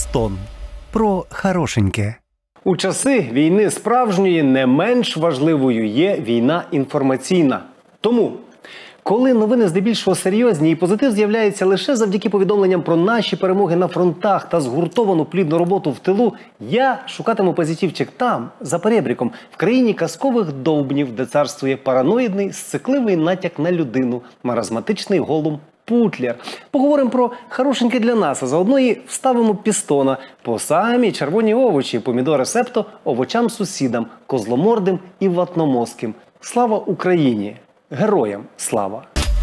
Пістон. Про хорошеньке. У часи війни справжньої не менш важливою є війна інформаційна. Тому, коли новини здебільшого серйозні і позитив з'являється лише завдяки повідомленням про наші перемоги на фронтах та згуртовану плідну роботу в тилу, я шукатиму позитивчик там, за перебріком, в країні казкових довбнів, де царствує параноїдний, сцикливий натяк на людину, маразматичний голум Путлер. Поговоримо про хорошеньке для нас, а заодно і вставимо пістона по самі червоні овочі, помідори септо овочам-сусідам, козломордим і ватномозким. Слава Україні! Героям слава!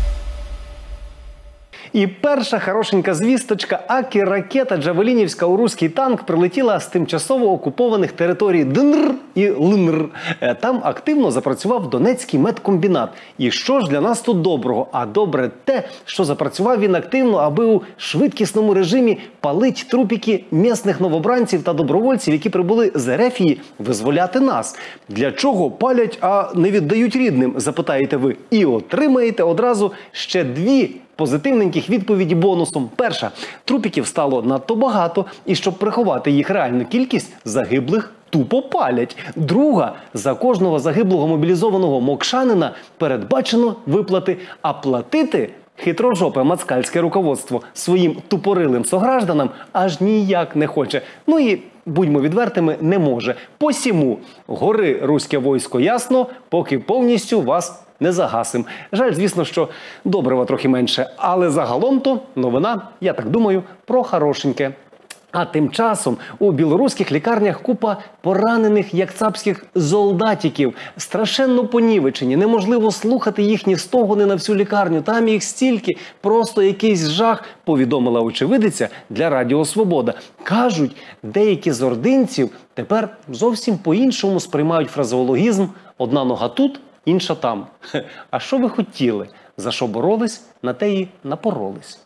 І перша хорошенька звісточка. Акі-ракета Джавелінівська у руський танк прилетіла з тимчасово окупованих територій ДНР і ЛНР. Там активно запрацював Донецький медкомбінат. І що ж для нас тут доброго? А добре те, що запрацював він активно, аби у швидкісному режимі палить трупіки місних новобранців та добровольців, які прибули з Ерефії визволяти нас. Для чого палять, а не віддають рідним, запитаєте ви. І отримаєте одразу ще дві позитивненьких відповіді бонусом. Перша. Трупіків стало надто багато, і щоб приховати їх реальну кількість, загиблих тупо палять. Друга. За кожного загиблого мобілізованого мокшанина передбачено виплати, а платити хитрожопе мацкальське руководство своїм тупорилим согражданам аж ніяк не хоче. Ну і, будьмо відвертими, не може. Посіму гори руське войсько ясно, поки повністю вас не загасим. Жаль, звісно, що добрива трохи менше, але загалом-то новина, я так думаю, про хорошеньке. А тим часом у білоруських лікарнях купа поранених як цапських золдатіків. Страшенно понівечені, неможливо слухати їхні стогони на всю лікарню. Там їх стільки, просто якийсь жах, повідомила очевидиця для Радіо Свобода. Кажуть, деякі з ординців тепер зовсім по-іншому сприймають фразеологізм «одна нога тут, інша там». А що ви хотіли? За що боролись, на те і напоролись.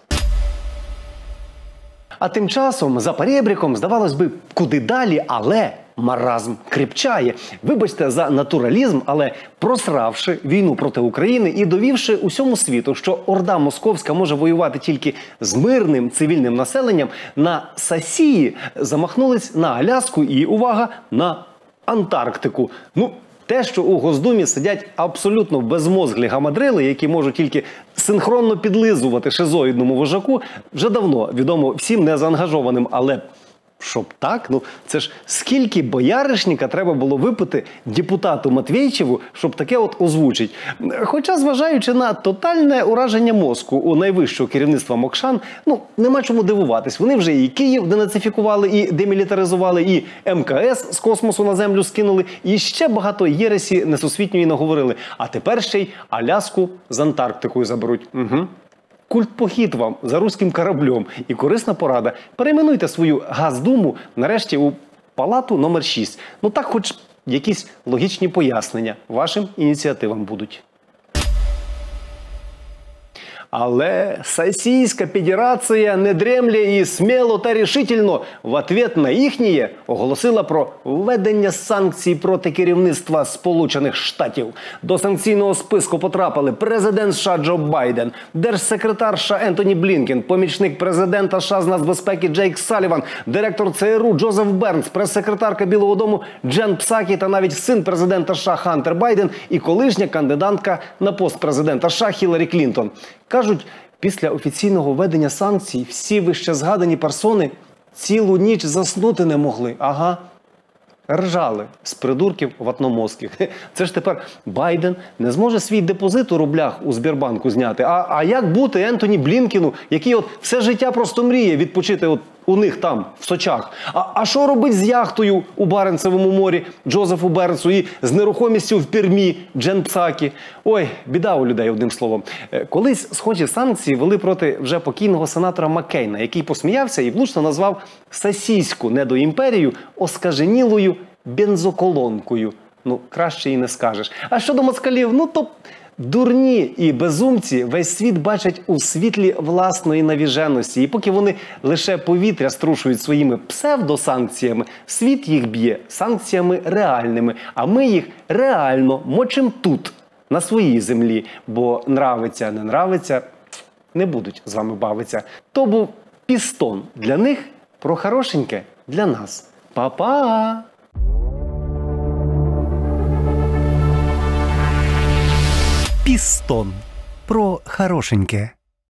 А тим часом, за перебріком, здавалось би, куди далі, але маразм кріпчає. Вибачте за натуралізм, але просравши війну проти України і довівши усьому світу, що Орда Московська може воювати тільки з мирним цивільним населенням, на Сасії замахнулись на Аляску і, увага, на Антарктику. Те, що у Госдумі сидять абсолютно безмозглі гамадрили, які можуть тільки синхронно підлизувати шизоїдному вожаку, вже давно відомо всім незаангажованим. Але щоб так? Це ж скільки бояришника треба було випити депутату Матвійчеву, щоб таке от озвучить. Хоча, зважаючи на тотальне ураження мозку у найвищого керівництва Мокшан, нема чому дивуватись. Вони вже і Київ денацифікували, і демілітаризували, і МКС з космосу на землю скинули, і ще багато єресі несусвітньої наговорили. А тепер ще й Аляску з Антарктикою заберуть. Культпохід вам за руським кораблем. І корисна порада. Перейменуйте свою Газдуму нарешті у палату номер 6. Так хоч якісь логічні пояснення вашим ініціативам будуть. Але Сасійська Федерація не дремлє і сміло та рішительно в ответ на їхнє оголосила про введення санкцій проти керівництва Сполучених Штатів. До санкційного списку потрапили президент США Джо Байден, держсекретар США Ентоні Блінкен, помічник президента США з нацбезпеки Джейк Салліван, директор ЦРУ Джозеф Бернс, прес-секретарка Білого дому Джен Псакі та навіть син президента США Хантер Байден і колишня кандидатка на пост президента США Хіларі Клінтон. Кажуть, після офіційного введення санкцій всі вище згадані персони цілу ніч заснути не могли. Ага. Ржали з придурків ватномозких. Це ж тепер Байден не зможе свій депозит у рублях у Сбербанку зняти. А як бути Ентоні Блінкену, який все життя просто мріє відпочити у них там, в Сочах? А що робить з яхтою у Баренцевому морі Джозефу Бернсу і з нерухомістю в Пермі Джен Псакі? Ой, біда у людей, одним словом. Колись схожі санкції вели проти вже покійного сенатора Маккейна, який посміявся і влучно назвав Сасійську недоімперію оскаженілою бензоколонкою. Краще і не скажеш. А щодо москалів, то дурні і безумці весь світ бачать у світлі власної навіженості. І поки вони лише повітря струшують своїми псевдосанкціями, світ їх б'є санкціями реальними. А ми їх реально мочим тут, на своїй землі. Бо нравиться, не нравиться, не будуть з вами бавитися. То був пістон для них про хорошеньке для нас. Па-па! Пістон. Про хорошеньке.